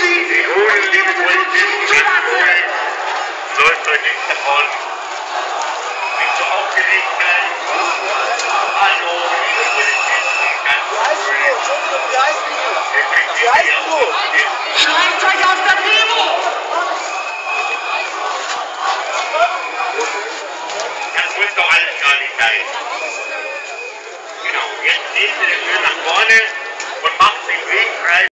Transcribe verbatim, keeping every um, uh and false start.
Die Hoden, liebe Polizisten, ganz ruhig. Läuft euch nicht davon. Nicht so aufgeregt sein. Hallo, liebe Polizisten, ganz ruhig. Wie heißt du? Schreibt euch aus der Demo! Das muss doch alles gar nicht sein. Genau, jetzt gehen Sie schön nach vorne und macht den Weg frei.